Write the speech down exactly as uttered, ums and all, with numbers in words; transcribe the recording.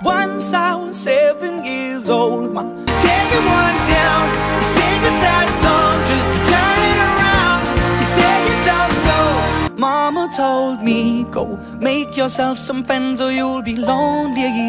Once I was seven years old, my Taking one down, you sing a sad song just to turn it around. You say you don't know. mama told me, go make yourself some friends or you'll be lonely.